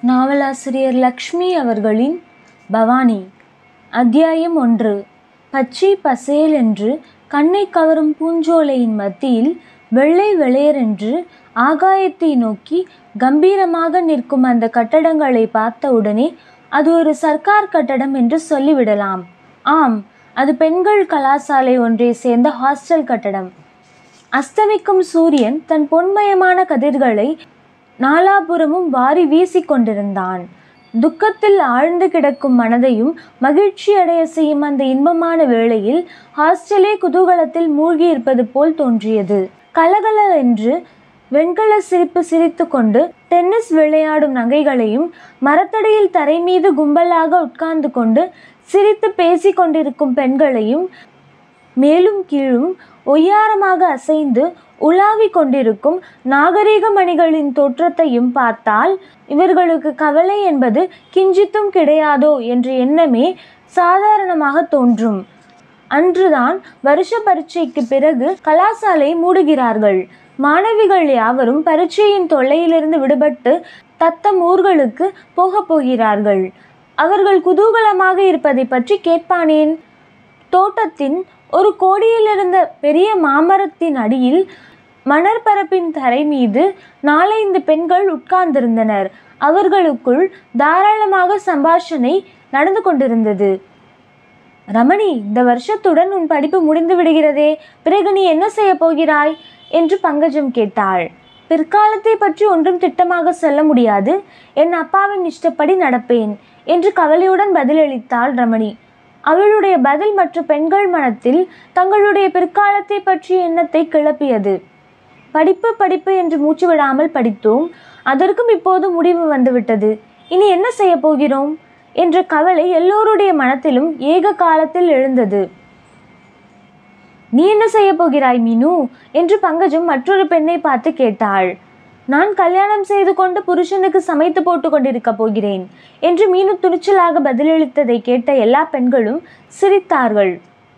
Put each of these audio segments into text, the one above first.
நாவலாசிரியர் லக்ஷ்மி அவர்களின் பவானி. அத்தியாயம் 1. பச்சை பசேல் என்று கண்ணை கவரும் பூஞ்சோலையின் மத்தியில் வெள்ளை வெளையரென்று ஆகாயத்தை நோக்கி கம்பீரமாக நிற்கும் அந்த கட்டடங்களை பார்த்தவுடனே அது ஒரு சர்க்கார் கட்டடம் என்று சொல்லிவிடலாம். ஆம், அது பெண்கள் கலாசாலை ஒன்றை சேர்ந்த ஹாஸ்டல் கட்டடம். அஸ்தமிக்கும் சூரியன் தன் பொன்மயமான கதிர்களை நாலாபுறமும் வாரி வீசி கொண்டிருந்தான். துக்கத்தில் ஆழ்ந்து கிடக்கும் மனதையும் மகிழ்ச்சி அடைய செய்யும் அந்த இன்பமான வேளையில் ஹாஸ்டலே குதூகலத்தில் மூழ்கி இருப்பது போல் தோன்றியது. கலகல என்று வெண்கல சிரிப்பு சிரித்து கொண்டு டென்னிஸ் விளையாடும் நகைகளையும் மரத்தடியில் தரை மீது கும்பலாக உட்கார்ந்து கொண்டு சிரித்து பேசி கொண்டிருக்கும் பெண்களையும் மேலும் கீழும் ஒய்யாரமாக அசைந்து உலாவி கொண்டிருக்கும் நாகரீக மணிகளின் தோற்றத்தையும் பார்த்தால் இவர்களுக்கு கவலை என்பது கிஞ்சித்தும் கிடையாதோ என்ற எண்ணமே சாதாரணமாக தோன்றும். அன்றுதான் வருஷ பரீட்சைக்கு பிறகு கலாசாலை மூடுகிறார்கள். மாணவிகள் யாவரும் பரீட்சையின் தொல்லையிலிருந்து விடுபட்டு தத்தம் ஊர்களுக்கு போகப் போகிறார்கள். அவர்கள் குதூகலமாக இருப்பதை பற்றி கேட்பானேன்? தோட்டத்தின் ஒரு கோடியில் இருந்த பெரிய மாமரத்தின் அடியில் மணற்பரப்பின் தரை மீது 4-5 பெண்கள் உட்கார்ந்திருந்தனர். அவர்களுக்குள் தாராளமாக சம்பாஷணை நடந்து கொண்டிருந்தது. ரமணி, இந்த வருஷத்துடன் உன் படிப்பு முடிந்து விடுகிறதே, பிறகு நீ என்ன செய்ய போகிறாய் என்று பங்கஜம் கேட்டாள். பிற்காலத்தை பற்றி ஒன்றும் திட்டமாக சொல்ல முடியாது. என் அப்பாவின் இஷ்டப்படி நடப்பேன் என்று கவலையுடன் பதிலளித்தாள் ரமணி. அவளுடைய பதில் மற்ற பெண்கள் மனத்தில் தங்களுடைய பிற்காலத்தை பற்றிய எண்ணத்தை கிளப்பியது. படிப்பு படிப்பு என்று மூச்சு விடாமல் படித்தோம். அதற்கும் இப்போது முடிவு வந்துவிட்டது. இனி என்ன செய்ய போகிறோம் என்ற கவலை எல்லோருடைய மனத்திலும் ஏக காலத்தில் எழுந்தது. நீ என்ன செய்ய போகிறாய் மீனு என்று பங்கஜம் மற்றொரு பெண்ணை பார்த்து கேட்டாள். நான் கல்யாணம் செய்து கொண்டு புருஷனுக்கு சமைத்து போட்டு கொண்டிருக்க போகிறேன் என்று மீனு துணிச்சலாக பதிலளித்ததை கேட்ட எல்லா பெண்களும் சிரித்தார்கள்.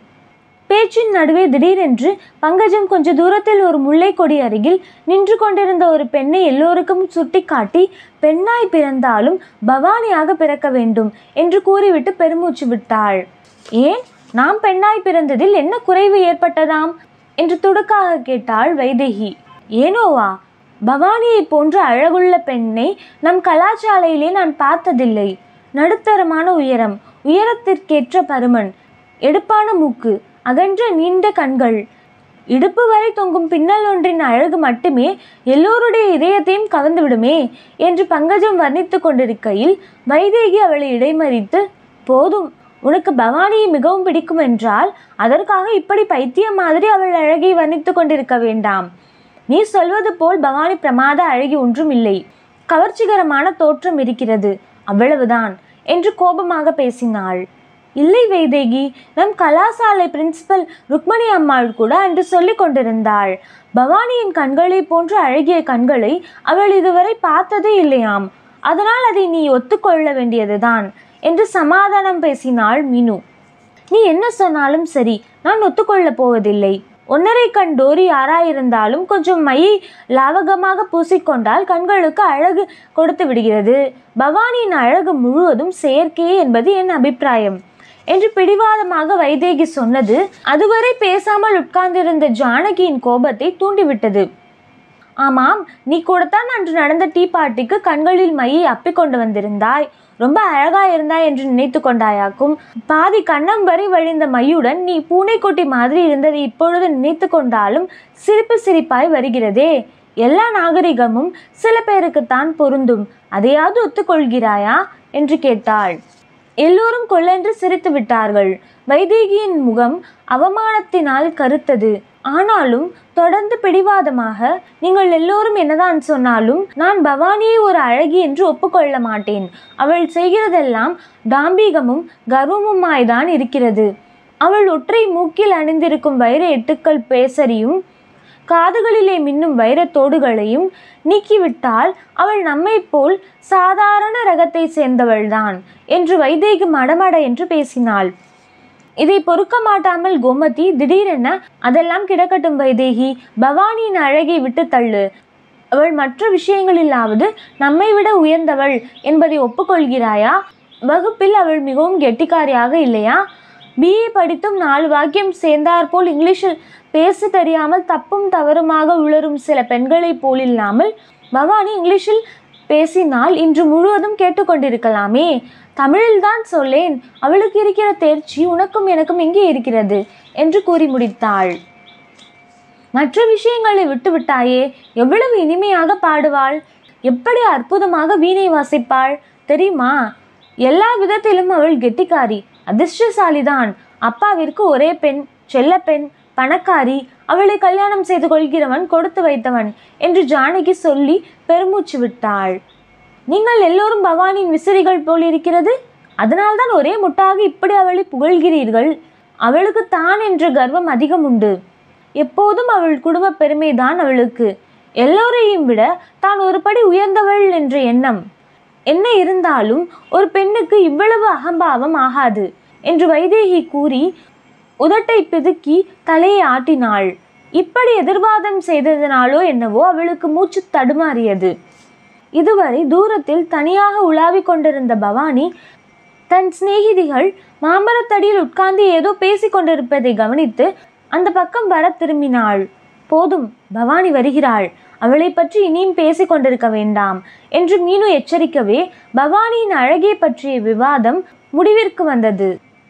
பேச்சின் நடுவே திடீரென்று பங்கஜம் கொஞ்ச தூரத்தில் ஒரு முல்லை கொடி அருகில் நின்று கொண்டிருந்த ஒரு பெண்ணை எல்லோருக்கும் சுட்டி காட்டி, பெண்ணாய் பிறந்தாலும் பவானியாக பிறக்க வேண்டும் என்று கூறிவிட்டு பெருமூச்சு விட்டாள். ஏன், நாம் பெண்ணாய் பிறந்ததில் என்ன குறைவு ஏற்பட்டதாம் என்று துடுக்காக கேட்டாள் வைதேகி. ஏனோவா, பவானியை போன்ற அழகுள்ள பெண்ணை நம் கலாசாலையிலே நான் பார்த்ததில்லை. நடுத்தரமான உயரம், உயரத்திற்கேற்ற பருமன், எடுப்பான மூக்கு, அகன்ற நீண்ட கண்கள், இடுப்பு வரை தொங்கும் பின்னல் ஒன்றின் அழகு மட்டுமே எல்லோருடைய இதயத்தையும் கவர்ந்து விடுமே என்று பங்கஜம் வர்ணித்து கொண்டிருக்கையில் வைதேகி அவளை இடைமறித்து, போதும், உனக்கு பவானியை மிகவும் பிடிக்கும் என்றால் அதற்காக இப்படி பைத்தியம் மாதிரி அவள் அழகை வர்ணித்து கொண்டிருக்க வேண்டாம். நீ சொல்வது போல் பவானி பிரமாத அழகி ஒன்றும் இல்லை. கவர்ச்சிகரமான தோற்றம் இருக்கிறது, அவ்வளவுதான் என்று கோபமாக பேசினாள். இல்லை வைதேகி, நம் கலாசாலை பிரின்சிபல் ருக்மணி அம்மாள் கூட அன்று சொல்லி கொண்டிருந்தாள். பவானியின் கண்களை போன்ற அழகிய கண்களை அவள் இதுவரை பார்த்ததே இல்லையாம். அதனால் அதை நீ ஒத்துக்கொள்ள வேண்டியதுதான் என்று சமாதானம் பேசினாள் மீனு. நீ என்ன சொன்னாலும் சரி, நான் ஒத்துக்கொள்ளப் போவதில்லை. 1.5 கண் டோரி யாராயிருந்தாலும் கொஞ்சம் மையை லாவகமாக பூசிக்கொண்டால் கண்களுக்கு அழகு கொடுத்து விடுகிறது. பவானியின் அழகு முழுவதும் செயற்கையே என்பது என் அபிப்பிராயம் என்று பிடிவாதமாக வைதேகி சொன்னது அதுவரை பேசாமல் உட்கார்ந்திருந்த ஜானகியின் கோபத்தை தூண்டிவிட்டது. ஆமாம், நீ கூடத்தான் அன்று நடந்த டீ பார்ட்டிக்கு கண்களில் மையை அப்பிக்கொண்டு வந்திருந்தாய். ரொம்ப அழகாயிருந்தாய் என்று நினைத்து கொண்டாயாக்கும். பாதி கண்ணம் வரை வழிந்த மையுடன் நீ பூனைக்குட்டி மாதிரி இருந்ததை இப்பொழுது நினைத்து கொண்டாலும் சிரிப்பு சிரிப்பாய் வருகிறதே. எல்லா நாகரிகமும் சில பேருக்குத்தான் பொருந்தும், அதையாவது ஒத்துக்கொள்கிறாயா என்று கேட்டாள். எல்லோரும் கொல்லென்று சிரித்து விட்டார்கள். வைதேகியின் முகம் அவமானத்தினால் கருத்தது. ஆனாலும் தொடர்ந்து பிடிவாதமாக, நீங்கள் எல்லோரும் என்னதான் சொன்னாலும் நான் பவானியை ஒரு அழகி என்று ஒப்புக்கொள்ள மாட்டேன். அவள் செய்கிறதெல்லாம் டாம்பீகமும் கர்வமுமாய்தான் இருக்கிறது. அவள் ஒற்றை மூக்கில் அணிந்திருக்கும் வைர எட்டுக்கள் பேசரியும் காதுகளிலே மின்னும் வைரத்தோடுகளையும் நீக்கிவிட்டால் அவள் நம்மை போல் சாதாரண ரகத்தை சேர்ந்தவள்தான் என்று வைதேகி மடமட என்று பேசினாள். இதை பொறுக்க மாட்டாமல் கோமதி திடீரென, அதெல்லாம் கிடக்கட்டும் வைதேகி, பவானியின் அழகை விட்டு தள்ளு. அவள் மற்ற விஷயங்களிலாவது நம்மை விட உயர்ந்தவள் என்பதை ஒப்புக்கொள்கிறாயா? வகுப்பில் அவள் மிகவும் கெட்டிக்காரியாக இல்லையா? BA படித்தும் 4 வாக்கியம் சேர்ந்தாற்போல் இங்கிலீஷில் பேச தெரியாமல் தப்பும் தவறுமாக உளரும் சில பெண்களைப் போலில்லாமல் பவானி இங்கிலீஷில் பேசினால் இன்று முழுவதும் கேட்டுக்கொண்டிருக்கலாமே. தமிழில்தான் சொல்லேன். அவளுக்கு இருக்கிற தேர்ச்சி உனக்கும் எனக்கும் எங்கே இருக்கிறது என்று கூறி முடித்தாள். மற்ற விஷயங்களை விட்டுவிட்டாயே. எவ்வளவு இனிமையாக பாடுவாள், எப்படி அற்புதமாக வீணை வாசிப்பாள் தெரியுமா? எல்லா விதத்திலும் அவள் கெட்டிக்காரி, அதிர்ஷ்டசாலிதான். அப்பாவிற்கு ஒரே பெண், செல்ல பெண், பணக்காரி. அவளை கல்யாணம் செய்து கொள்கிறவன் கொடுத்து வைத்தவன் என்று ஜானகி சொல்லி பெருமூச்சு விட்டாள். நீங்கள் எல்லோரும் பவானியின் விசிறிகள் போல் இருக்கிறது. அதனால்தான் ஒரே முட்டாக இப்படி அவளை புகழ்கிறீர்கள். அவளுக்கு தான் என்ற கர்வம் அதிகம் உண்டு. எப்போதும் அவள் குடும்ப பெருமைதான் அவளுக்கு. எல்லோரையும் விட தான் ஒரு படி உயர்ந்தவள் என்ற எண்ணம். என்ன இருந்தாலும் ஒரு பெண்ணுக்கு இவ்வளவு அகம்பாவம் ஆகாது என்று வைதேகி கூறி உதட்டை பிதுக்கி தலையை ஆட்டினாள். இப்படி எதிர்வாதம் செய்ததனாலோ என்னவோ அவளுக்கு மூச்சு தடுமாறியது. இதுவரை தூரத்தில் தனியாக உலாவிக் கொண்டிருந்த பவானி தன் சிநேகிதிகள் மாமரத்தடியில் உட்கார்ந்து ஏதோ பேசிக் கொண்டிருப்பதை கவனித்து அந்த பக்கம் வர திரும்பினாள். போதும், பவானி வருகிறாள், அவளை பற்றி இனியும் பேசிக் கொண்டிருக்க வேண்டாம் என்று மீனு எச்சரிக்கவே பவானியின் அழகை பற்றிய விவாதம் முடிவிற்கு வந்தது.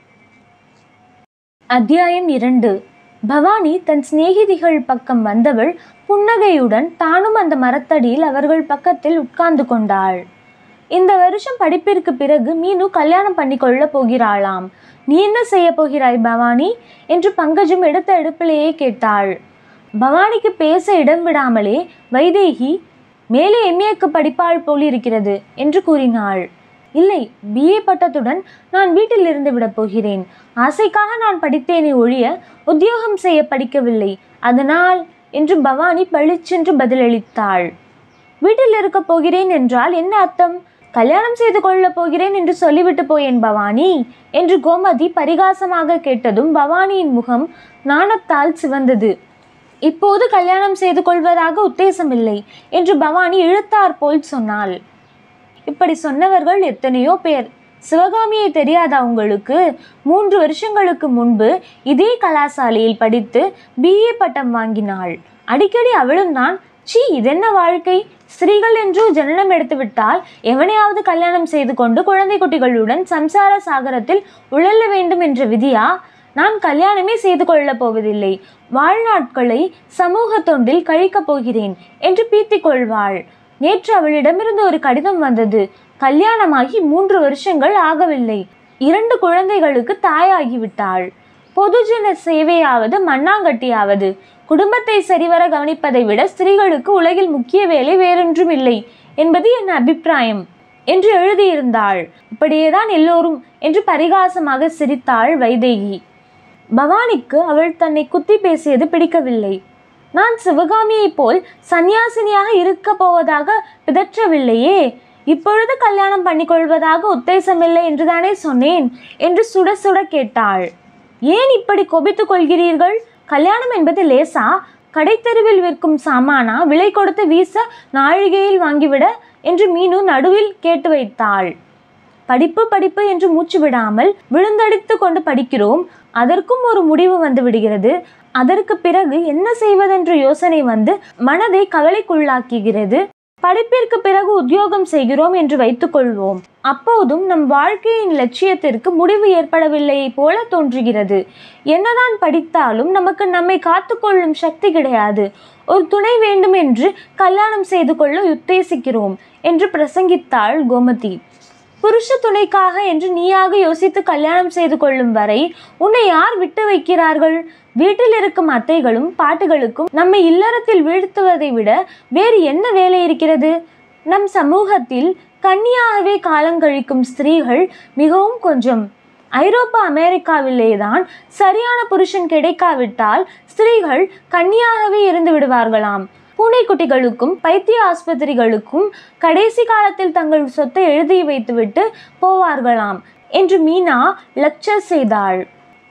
அத்தியாயம் 2. பவானி தன் சிநேகிதிகள் பக்கம் வந்தவள் புன்னகையுடன் தானும் அந்த மரத்தடியில் அவர்கள் பக்கத்தில் உட்கார்ந்து கொண்டாள். இந்த வருஷம் படிப்பிற்கு பிறகு மீனு கல்யாணம் பண்ணி கொள்ள போகிறாளாம். நீ என்ன செய்ய போகிறாய் பவானி என்று பங்கஜம் எடுத்த எடுப்பிலேயே கேட்டாள். பவானிக்கு பேச இடம் விடாமலே வைதேகி மேலே MAக்கு படிப்பாள் போலிருக்கிறது என்று கூறினாள். இல்லை, BA பட்டத்துடன் நான் வீட்டில் இருந்து விட போகிறேன். ஆசைக்காக நான் படித்தேனே ஒழிய உத்தியோகம் செய்ய படிக்கவில்லை. அதனால் என்று பவானி பளிச்சென்று பதிலளித்தாள். வீட்டில் இருக்க போகிறேன் என்றால் என்ன அர்த்தம்? கல்யாணம் செய்து கொள்ளப் போகிறேன் என்று சொல்லிவிட்டு போயேன் பவானி என்று கோமதி பரிகாசமாக கேட்டதும் பவானியின் முகம் நாணத்தால் சிவந்தது. இப்போது கல்யாணம் செய்து கொள்வதாக உத்தேசமில்லை என்று பவானி இழுத்தார் போல் சொன்னாள். இப்படி சொன்னவர்கள் எத்தனையோ பேர். சிவகாமியை தெரியாதா உங்களுக்கு? 3 வருஷங்களுக்கு முன்பு இதே கலாசாலையில் படித்து BA பட்டம் வாங்கினாள். அடிக்கடி அவளும் தான், சீ இதென்ன வாழ்க்கை, ஸ்திரீகள் என்று ஜனனம் எடுத்துவிட்டால் எவனையாவது கல்யாணம் செய்து கொண்டு குழந்தை குட்டிகளுடன் சம்சார சாகரத்தில் உழல வேண்டும் என்ற விதியா? நான் கல்யாணமே செய்து கொள்ளப் போவதில்லை, வாழ்நாட்களை சமூக தொண்டில் கழிக்கப் போகிறேன் என்று பீத்திக் கொள்வாள். நேற்று அவளிடமிருந்து ஒரு கடிதம் வந்தது. கல்யாணமாகி 3 வருஷங்கள் ஆகவில்லை, 2 குழந்தைகளுக்கு தாயாகிவிட்டாள். பொதுஜன சேவையாவது மண்ணாங்கட்டியாவது குடும்பத்தை சரிவர கவனிப்பதை விட ஸ்திரீகளுக்கு உலகில் முக்கிய வேலை வேறொன்றும் இல்லை என்பது என் அபிப்பிராயம் என்று எழுதியிருந்தாள். இப்படியேதான் எல்லோரும் என்று பரிகாசமாக சிரித்தாள் வைதேகி. பவானிக்கு அவள் தன்னை குத்தி பேசியது பிடிக்கவில்லை. நான் சிவகாமியை போல் சந்நியாசினியாக இருக்க போவதாக பிதற்றவில்லையே. இப்பொழுது கல்யாணம் பண்ணிக்கொள்வதாக உத்தேசமில்லை என்றுதானே சொன்னேன் என்று சுட சுட கேட்டாள். ஏன் இப்படி கொபித்துக் கொள்கிறீர்கள்? கல்யாணம் என்பது லேசா? கடைத்தெருவில் விற்கும் சாமானா விலை கொடுத்து வீச நாழிகையில் வாங்கிவிட என்று மீனு நடுவில் கேட்டு வைத்தாள். படிப்பு படிப்பு என்று மூச்சு விடாமல் விழுந்தடித்து கொண்டு படிக்கிறோம். அதற்கும் ஒரு முடிவு வந்து விடுகிறது. அதற்கு பிறகு என்ன செய்வதென்ற யோசனை வந்து மனதை கவலைக்குள்ளாக்குகிறது. படிப்பிற்கு பிறகு உத்தியோகம் செய்கிறோம் என்று வைத்துக்கொள்வோம். அப்போதும் நம் வாழ்க்கையின் லட்சியத்திற்கு முடிவு ஏற்படவில்லையை போல தோன்றுகிறது. என்னதான் படித்தாலும் நமக்கு நம்மை காத்துக்கொள்ளும் சக்தி கிடையாது. ஒரு துணை வேண்டும் என்று கல்யாணம் செய்து கொள்ள உத்தேசிக்கிறோம் என்று பிரசங்கித்தாள் கோமதி. புருஷ துணைக்காக என்று நீயாக யோசித்து கல்யாணம் செய்து கொள்ளும் வரை உன்னை யார் விட்டு வைக்கிறார்கள்? வீட்டில் இருக்கும் அத்தைகளும் பாட்டுகளுக்கும் நம்மை இல்லறத்தில் வீழ்த்துவதை விட வேறு என்ன வேலை இருக்கிறது? நம் சமூகத்தில் கன்னியாகவே காலங்கழிக்கும் ஸ்திரீகள் மிகவும் கொஞ்சம். ஐரோப்பா அமெரிக்காவிலேதான் சரியான புருஷன் கிடைக்காவிட்டால் ஸ்திரீகள் கன்னியாகவே இருந்து விடுவார்களாம். பூனைக்குட்டிகளுக்கும் பைத்திய ஆஸ்பத்திரிகளுக்கும் கடைசி காலத்தில் தங்கள் சொத்தை எழுதி வைத்துவிட்டு போவார்களாம் என்று மீனா லெக்சர் செய்தாள்.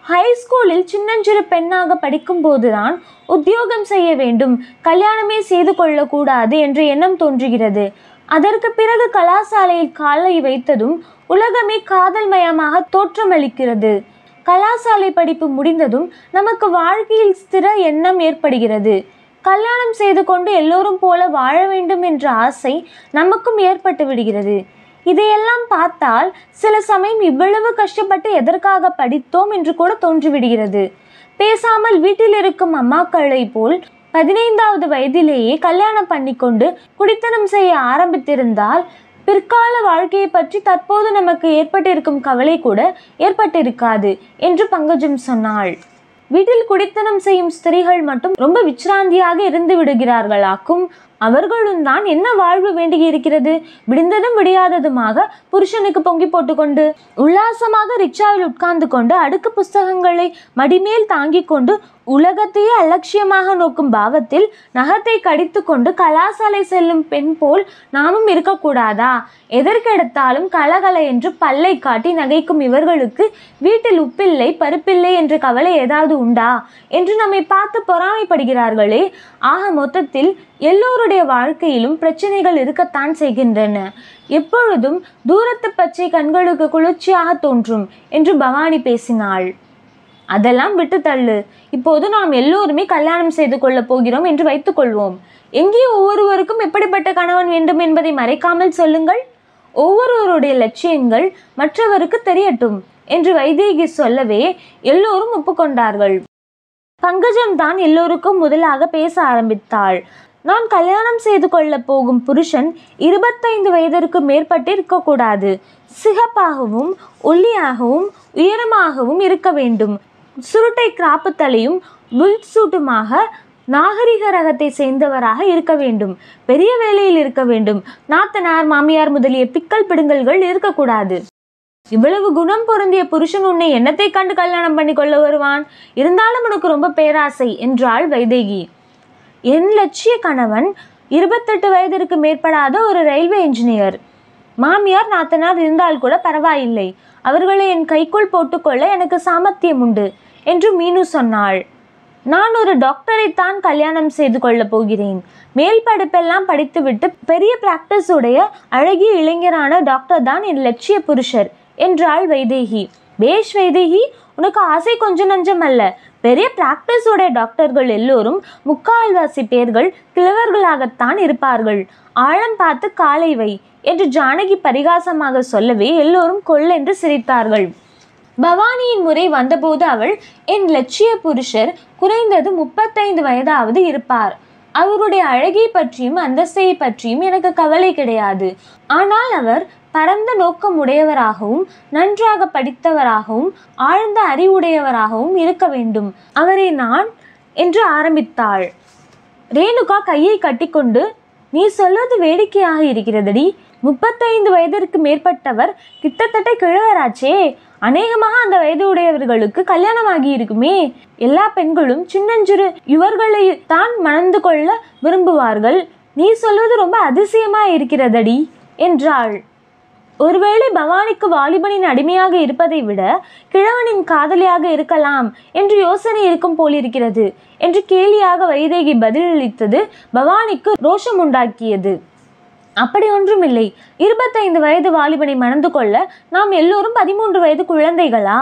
ஹைஸ்கூலில் சின்னஞ்சிறு பெண்ணாக படிக்கும் போதுதான் உத்தியோகம் செய்ய வேண்டும், கல்யாணமே செய்து கொள்ளக்கூடாது என்ற எண்ணம் தோன்றுகிறது. அதற்கு பிறகு கலாசாலையில் காலை வைத்ததும் உலகமே காதல் மயமாக தோற்றமளிக்கிறது. கலாசாலை படிப்பு முடிந்ததும் நமக்கு வாழ்க்கையில் ஸ்திர எண்ணம் ஏற்படுகிறது. கல்யாணம் செய்து கொண்டு எல்லோரும் போல வாழ வேண்டும் என்ற ஆசை நமக்கும் ஏற்பட்டு விடுகிறது. இதையெல்லாம் பார்த்தால் சில சமயம் இவ்வளவு கஷ்டப்பட்டு எதற்காக படித்தோம் என்று கூட தோன்றிவிடுகிறது. பேசாமல் வீட்டில் இருக்கும் அம்மாக்களை போல் 15வது வயதிலேயே கல்யாணம் பண்ணிக்கொண்டு குடித்தனம் செய்ய ஆரம்பித்திருந்தால் பிற்கால வாழ்க்கையை பற்றி தற்போது நமக்கு ஏற்பட்டிருக்கும் கவலை கூட ஏற்பட்டிருக்காது என்று பங்கஜம் சொன்னாள். வீட்டில் குடித்தனம் செய்யும் ஸ்திரீகள் மட்டும் ரொம்ப விச்ராந்தியாக இருந்து விடுகிறார்களாக்கும். அவர்களும் தான் என்ன வாழ்வு வேண்டி இருக்கிறது? விடிந்ததும் விடியாததுமாக புருஷனுக்கு பொங்கி போட்டுக்கொண்டு உல்லாசமாக ரிக்ஷாவில் உட்கார்ந்து கொண்டு அடுக்கு புஸ்தகங்களை மடிமேல் தாங்கி கொண்டு உலகத்தையே அலட்சியமாக நோக்கும் பாவத்தில் நகத்தை கடித்து கொண்டு கலாசாலை செல்லும் பெண் போல் நாமும் இருக்கக்கூடாதா? எதற்கெடுத்தாலும் கலகல என்று பல்லை காட்டி நகைக்கும் இவர்களுக்கு வீட்டில் உப்பில்லை பருப்பில்லை என்ற கவலை ஏதாவது உண்டா என்று நம்மை பார்த்து பொறாமைப்படுகிறார்களே. ஆக மொத்தத்தில் எல்லோருடைய வாழ்க்கையிலும் பிரச்சனைகள் இருக்கத்தான் செய்கின்றன. எப்பொழுதும் தூரத்து பச்சை கண்களுக்கு குளிர்ச்சியாக தோன்றும் என்று பவானி பேசினாள். அதெல்லாம் விட்டு தள்ளு. இப்போது நாம் எல்லோருமே கல்யாணம் செய்து கொள்ள போகிறோம் என்று வைத்துக் கொள்வோம். எங்கேயோ ஒவ்வொருவருக்கும் எப்படிப்பட்ட கணவன் வேண்டும் என்பதை மறைக்காமல் சொல்லுங்கள். ஒவ்வொருவருடைய லட்சியங்கள் மற்றவருக்கு தெரியட்டும் என்று வைதேகி சொல்லவே எல்லோரும் ஒப்புக்கொண்டார்கள். பங்கஜம் தான் எல்லோருக்கும் முதலாக பேச ஆரம்பித்தாள். நான் கல்யாணம் செய்து கொள்ள போகும் புருஷன் 25 வயதிற்கு மேற்பட்டு இருக்கக்கூடாது. சிகப்பாகவும் ஒல்லியாகவும் உயரமாகவும் இருக்க வேண்டும். சுருட்டை கிராப்பு தலையும் புல் சூட்டுமாக நாகரிக ரகத்தை சேர்ந்தவராக இருக்க வேண்டும். பெரிய வேலையில் இருக்க வேண்டும். நாத்தனார் மாமியார் முதலிய பிக்கல் பிடுங்கல்கள் இருக்கக்கூடாது. இவ்வளவு குணம் பொருந்திய புருஷன் உன்னை என்னத்தை கண்டு கல்யாணம் பண்ணி கொள்ள வருவான்? இருந்தாலும் உனக்கு ரொம்ப பேராசை என்றாள் வைதேகி. என் லட்சிய கணவன் 28 வயதிற்கு மேற்படாத ஒரு ரயில்வே இன்ஜினியர். மாமியார் நாத்தனார் இருந்தால் கூட பரவாயில்லை. அவர்களை என் கைக்குள் போட்டுக்கொள்ள எனக்கு சாமர்த்தியம் உண்டு என்று மீனு சொன்னாள். நான் ஒரு டாக்டரைத்தான் கல்யாணம் செய்து கொள்ளப் போகிறேன். மேல் படிப்பெல்லாம் படித்துவிட்டு பெரிய பிராக்டிஸ் உடைய அழகிய இளைஞரான டாக்டர் தான் என் லட்சிய புருஷர் என்றாள் வைதேகி. பேஷ் வைதேகி, உனக்கு ஆசை கொஞ்சம் நஞ்சம் அல்ல. பெரிய பிராக்டிஸ் உடைய டாக்டர்கள் எல்லோரும் முக்கால்வாசி பேர்கள் கிழவர்களாகத்தான் இருப்பார்கள். ஆழம் பார்த்து காலை வை என்று ஜானகி பரிகாசமாக சொல்லவே எல்லோரும் கொள்ளென்று சிரித்தார்கள். பவானியின் முறை வந்தபோது அவள், என் லட்சிய புருஷர் குறைந்தது 35 வயதாவது இருப்பார். அவருடைய அழகை பற்றியும் அந்தஸ்தை பற்றியும் எனக்கு கவலை கிடையாது. ஆனால் அவர் பரந்த நோக்கம் உடையவராகவும் நன்றாக படித்தவராகவும் ஆழ்ந்த அறிவுடையவராகவும் இருக்க வேண்டும். அவரை நான் என்று ஆரம்பித்தாள். ரேணுகா கையை கட்டிக்கொண்டு, நீ சொல்வது வேடிக்கையாக இருக்கிறதடி. 35 வயதிற்கு மேற்பட்டவர் கிட்டத்தட்ட கிழவராச்சே. அநேகமாக அந்த வயது உடையவர்களுக்கு கல்யாணம் ஆகி இருக்குமே. எல்லா பெண்களும் சின்னஞ்சிறு இவர்களை தான் மணந்து கொள்ள விரும்புவார்கள். நீ சொல்வது ரொம்ப அதிசயமா இருக்கிறதடி என்றாள். ஒருவேளை பவானிக்கு வாலிபனின் அடிமையாக இருப்பதை விட கிழவனின் காதலியாக இருக்கலாம் என்று யோசனை இருக்கும் போலிருக்கிறது என்று கேலியாக வைதேகி பதிலளித்தது பவானிக்கு ரோஷம் உண்டாக்கியது. அப்படி ஒன்றுமில்லை. 25 வயது வாலிபனை மணந்து கொள்ள நாம் எல்லோரும் 13 வயது குழந்தைகளா?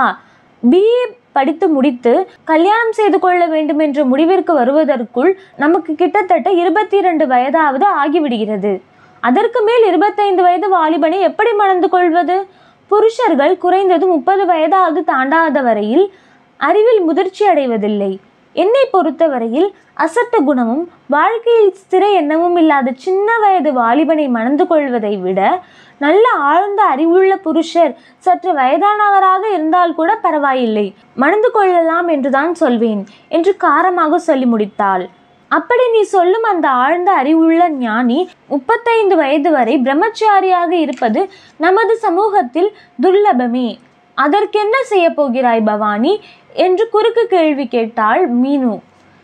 BA படித்து முடித்து கல்யாணம் செய்து கொள்ள வேண்டும் என்ற முடிவிற்கு வருவதற்குள் நமக்கு கிட்டத்தட்ட 22 வயதாவது ஆகிவிடுகிறது. அதற்கு மேல் 25 வயது வாலிபனை எப்படி மணந்து கொள்வது? புருஷர்கள் குறைந்தது 30 வயதாவது தாண்டாத வரையில் அறிவில் முதிர்ச்சி அடைவதில்லை. என்னை பொறுத்தவரையில் அசட்டு குணமும் வாழ்க்கையில் ஸ்திர எண்ணமும் இல்லாத சின்ன வயது வாலிபனை மணந்து கொள்வதை விட நல்ல ஆழ்ந்த அறிவுள்ள புருஷர் சற்று வயதானவராக இருந்தால் கூட பரவாயில்லை, மணந்து கொள்ளலாம் என்றுதான் சொல்வேன் என்று காரமாக சொல்லி முடித்தாள். அப்படி நீ சொல்லும் அந்த ஆழ்ந்த அறிவுள்ள ஞானி 35 வயது வரை பிரம்மச்சாரியாக இருப்பது நமது சமூகத்தில் துர்லபமே. அதற்கென்ன செய்ய போகிறாய் பவானி என்று குறுக்கு கேள்வி கேட்டாள் மீனு.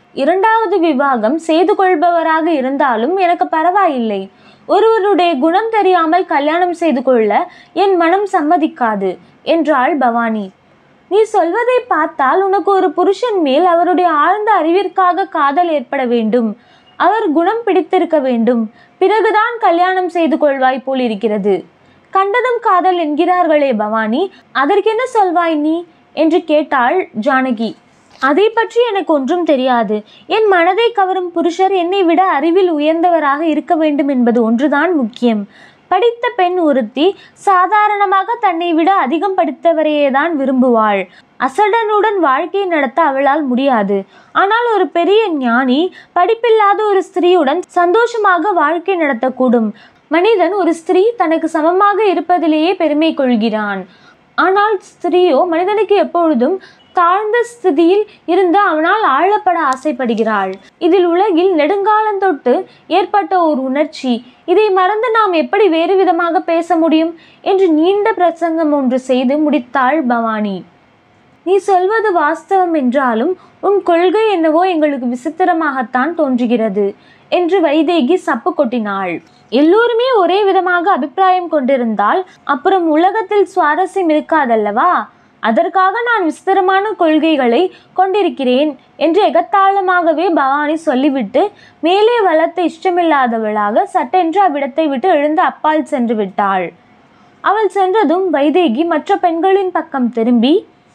2வது விவாகம் செய்து கொள்பவராக இருந்தாலும் எனக்கு பரவாயில்லை. ஒருவருடைய குணம் தெரியாமல் கல்யாணம் செய்து கொள்ள என் மனம் சம்மதிக்காது என்றாள் பவானி. நீ சொல்வதை பார்த்தால் உனக்கு ஒரு புருஷன் மேல் அவருடைய ஆழ்ந்த அறிவிற்காக காதல் ஏற்பட வேண்டும், அவர் குணம் பிடித்திருக்க வேண்டும், பிறகுதான் கல்யாணம் செய்து கொள்வாய் போல் இருக்கிறது. கண்டதும் காதல் என்கிறார்களே பவானி, அதற்கென்ன சொல்வாய் நீ என்று கேட்டாள் ஜானகி. அதை பற்றி எனக்கு ஒன்றும் தெரியாது. என் மனதை கவரும் புருஷர் என்னை விட அறிவில் உயர்ந்தவராக இருக்க வேண்டும் என்பது ஒன்றுதான் முக்கியம். படித்த பெண் ஒருத்தி சாதாரணமாக தன்னை விட அதிகம் படித்தவரையேதான் விரும்புவாள். அசடனுடன் வாழ்க்கை நடத்த அவளால் முடியாது. ஆனால் ஒரு பெரிய ஞானி படிப்பில்லாத ஒரு ஸ்திரீயுடன் சந்தோஷமாக வாழ்க்கை நடத்தக்கூடும். மனிதன் ஒரு ஸ்திரீ தனக்கு சமமாக இருப்பதிலேயே பெருமை கொள்கிறான். ஆனால் ஸ்திரீயோ மனிதனுக்கு எப்பொழுதும் தாழ்ந்த ஸ்திதியில் இருந்து அவனால் ஆளப்பட ஆசைப்படுகிறாள். இதில் உலகில் நெடுங்காலந்தொட்டு ஏற்பட்ட ஒரு உணர்ச்சி. இதை மறந்து நாம் எப்படி வேறு விதமாக பேச முடியும் என்று நீண்ட பிரசங்கம் ஒன்று செய்து முடித்தாள் பவானி. நீ சொல்வது வாஸ்தவம் என்றாலும் உன் கொள்கை என்னவோ எங்களுக்கு விசித்திரமாகத்தான் தோன்றுகிறது என்று வைதேகி சப்பு கொட்டினாள். எல்லோருமே ஒரே விதமாக அபிப்பிராயம் கொண்டிருந்தால் அப்புறம் உலகத்தில் சுவாரஸ்யம் இருக்காதல்லவா? அதற்காக நான் விசித்திரமான கொள்கைகளை கொண்டிருக்கிறேன் என்று எகத்தாளமாகவே பவானி சொல்லிவிட்டு மேலே வளர்த்த இஷ்டமில்லாதவளாக சட்டென்று அவ்விடத்தை விட்டு எழுந்து அப்பால் சென்று விட்டாள். அவள் சென்றதும் வைதேகி மற்ற பெண்களின் பக்கம் திரும்பி,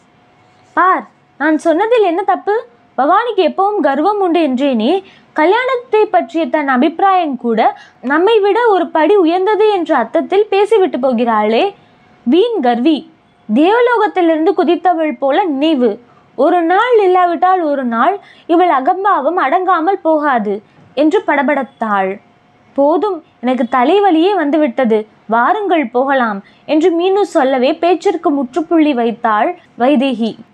பார், நான் சொன்னதில் என்ன தப்பு? பவானிக்கு எப்பவும் கர்வம் உண்டு என்றேனே. கல்யாணத்தை பற்றிய தன் அபிப்பிராயம் கூட நம்மை விட ஒரு படி உயர்ந்தது என்ற அர்த்தத்தில் பேசிவிட்டு போகிறாளே. வீண் கர்வி, தேவலோகத்திலிருந்து குதித்தவள் போல நினைவு. ஒரு நாள் இல்லாவிட்டால் ஒரு நாள் இவள் அகம்பாவம் அடங்காமல் போகாது என்று படபடத்தாள். போதும், எனக்கு தலைவலியே வந்துவிட்டது, வாருங்கள் போகலாம் என்று மீனு சொல்லவே பேச்சிற்கு முற்றுப்புள்ளி வைத்தாள் வைதேகி.